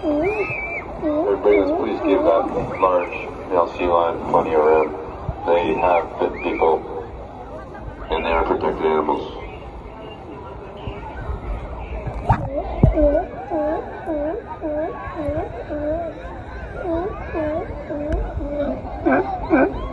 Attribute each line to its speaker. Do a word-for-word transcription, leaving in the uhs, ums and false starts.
Speaker 1: Everybody, let's please give that large male sea lion plenty of room. They have bit people, and they are protected animals.
Speaker 2: Mm-hmm.